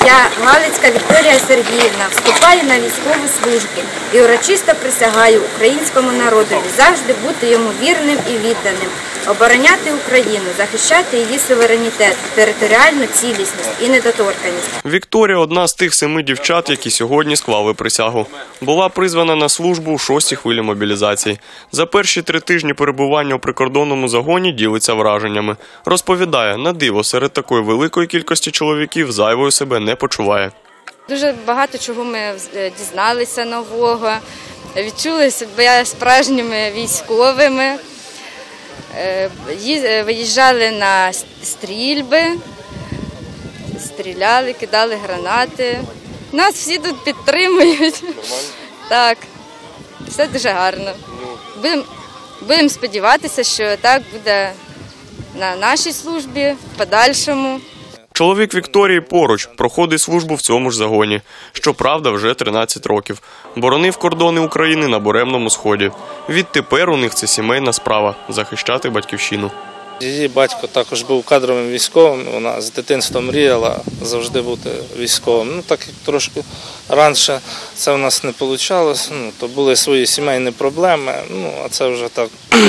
Я, Галицька Вікторія Сергіївна, вступаю на військову службу і урочисто присягаю українському народові завжди бути йому вірним і відданим, обороняти Україну, захищати її суверенітет, територіальну цілісність і недоторканність. Вікторія – одна з тих 7 дівчат, які сьогодні склали присягу. Була призвана на службу у 6-й хвилі мобілізації. За перші 3 тижні перебування у прикордонному загоні ділиться враженнями. Розповідає, на диво, серед такої великої кількості чоловіків зайвою себе не почуває. Дуже багато чого ми дізналися нового, відчули себе справжніми військовими, виїжджали на стрільби, стріляли, кидали гранати. Нас всі тут підтримують. Так, все дуже гарно. Будемо сподіватися, що так буде на нашій службі, в подальшому. Чоловік Вікторії поруч, проходить службу в цьому ж загоні. Щоправда, вже 13 років. Боронив кордони України на буремному сході. Відтепер у них це сімейна справа – захищати батьківщину. Її батько також був кадровим військовим, вона з дитинства мріяла завжди бути військовим. Так як трошки раніше це в нас не вийшло, то були свої сімейні проблеми, а це вже так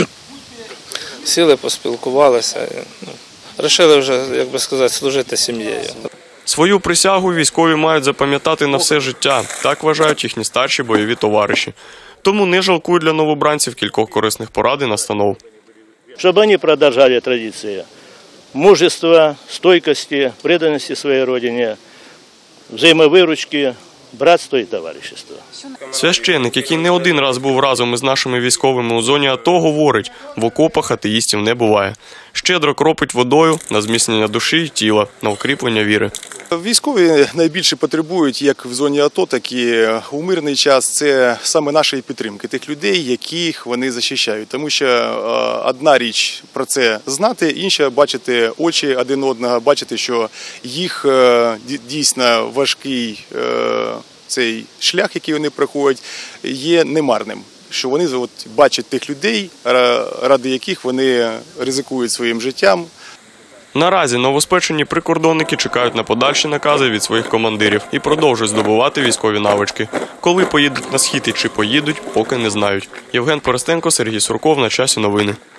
сіли, поспілкувалися. Рішили вже, як би сказати, служити сім'єю. Свою присягу військові мають запам'ятати на все життя. Так вважають їхні старші бойові товариші. Тому не жалкують для новобранців кількох корисних порад і настанов. Щоб вони продовжували традиції мужества, стойкості, преданості своїй родині, взаємовиручки, братства і товаришества. Священник, який не один раз був разом із нашими військовими у зоні АТО, говорить, в окопах атеїстів не буває. Щедро кропить водою на зміцнення душі і тіла, на укріплення віри. Військові найбільше потребують, як в зоні АТО, так і у мирний час, це саме нашої підтримки, тих людей, яких вони захищають. Тому що одна річ про це знати, інша бачити очі один одного, бачити, що їх дійсно важкий цей шлях, який вони проходять, є немарним. Що вони бачать тих людей, ради яких вони ризикують своїм життям. Наразі новоспечені прикордонники чекають на подальші накази від своїх командирів і продовжують здобувати військові навички. Коли поїдуть на схід і чи поїдуть, поки не знають. Євген Перестенко, Сергій Сурков. На часі новини.